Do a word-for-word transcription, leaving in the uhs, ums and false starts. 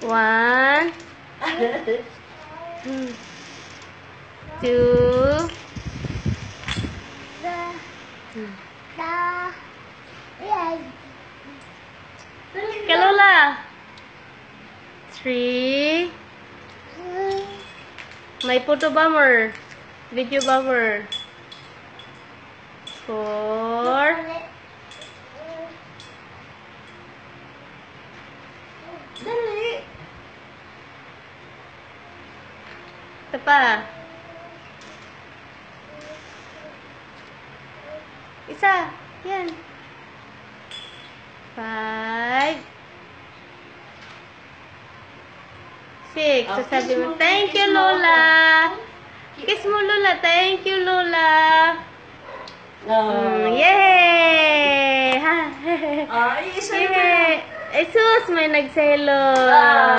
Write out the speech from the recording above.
One. Two. Kalula. Three. May photo bomber. Video bomber. Four. Dali. Ito pa. Isa. Yan. Five. Six. So sabi mo, thank you, Lola. Kiss mo, Lola. Thank you, Lola. No. Mm, yay! Ha? Ay, isa Yay! Eh, sus, may nagselo.